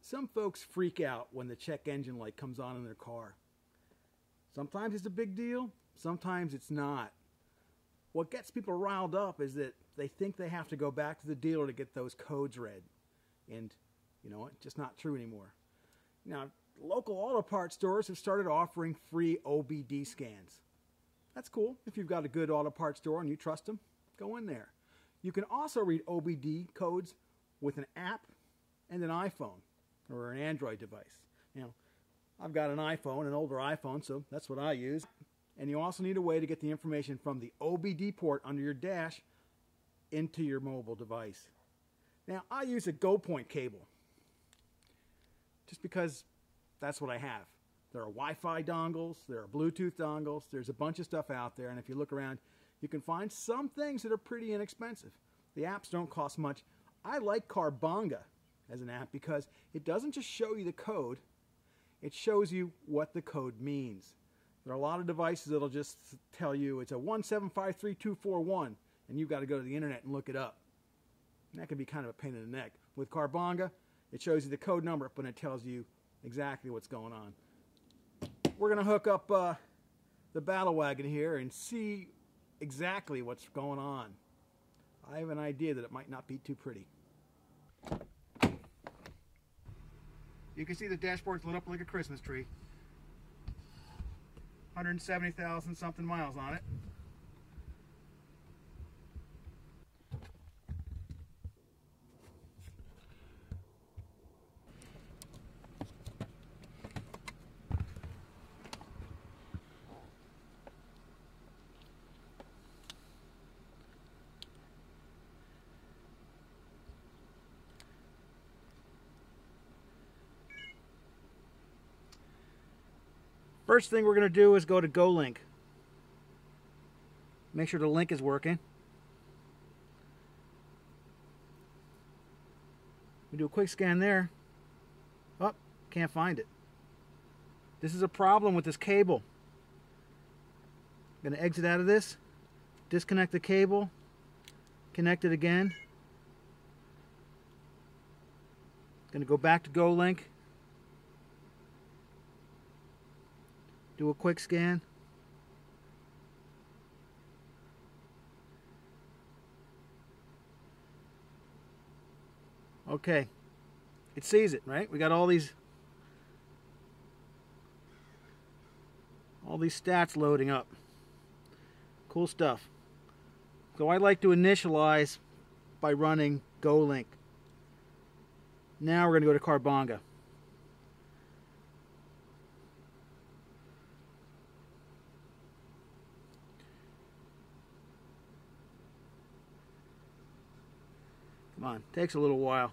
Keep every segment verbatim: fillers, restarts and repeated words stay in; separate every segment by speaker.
Speaker 1: Some folks freak out when the check engine light comes on in their car. Sometimes it's a big deal, sometimes it's not. What gets people riled up is that they think they have to go back to the dealer to get those codes read. And, you know, it's just not true anymore. Now, local auto parts stores have started offering free O B D scans. That's cool. If you've got a good auto parts store and you trust them, go in there. You can also read O B D I codes with an app and an iPhone or an Android device. You know, I've got an iPhone, an older iPhone, so that's what I use. And you also need a way to get the information from the O B D port under your dash into your mobile device. Now, I use a Go Point cable just because that's what I have. There are Wi-Fi dongles, there are Bluetooth dongles, there's a bunch of stuff out there, and if you look around, you can find some things that are pretty inexpensive. The apps don't cost much. I like Carbonga as an app because it doesn't just show you the code, it shows you what the code means. There are a lot of devices that'll just tell you it's a one seven five three two four one, and you've got to go to the internet and look it up. And that can be kind of a pain in the neck. With Carbonga, it shows you the code number, but it tells you exactly what's going on. We're going to hook up uh, the battle wagon here and see exactly what's going on. I have an idea that it might not be too pretty. You can see the dashboard's lit up like a Christmas tree. one hundred seventy thousand something miles on it. First thing we're going to do is go to Go Link. Make sure the link is working. We do a quick scan there. Oh, can't find it. This is a problem with this cable. I'm going to exit out of this, disconnect the cable, connect it again. Going to go back to Go Link. Do a quick scan. Okay. It sees it, right? We got all these all these stats loading up. Cool stuff. So I like to initialize by running Go Link. Now we're going to go to Carbonga. Come on, takes a little while.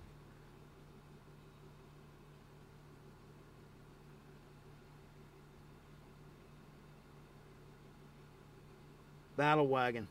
Speaker 1: Battle wagon.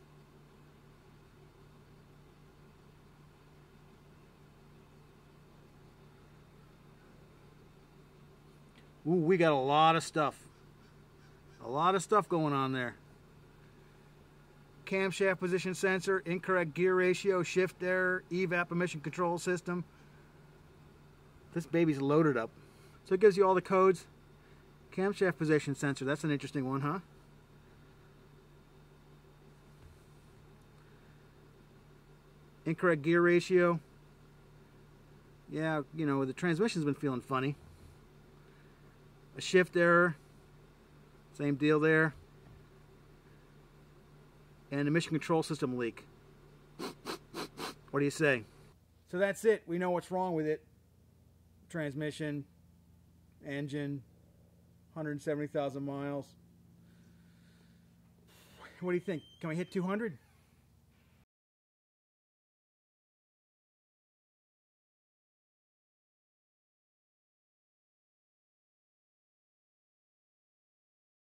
Speaker 1: Ooh, we got a lot of stuff. A lot of stuff going on there. Camshaft position sensor, incorrect gear ratio, shift error, E V A P emission control system. This baby's loaded up. So it gives you all the codes. Camshaft position sensor, that's an interesting one, huh? Incorrect gear ratio. Yeah, you know, the transmission's been feeling funny. A shift error. Same deal there. And emission control system leak. What do you say? So that's it. We know what's wrong with it. Transmission, engine, one hundred seventy thousand miles. What do you think? Can we hit two hundred?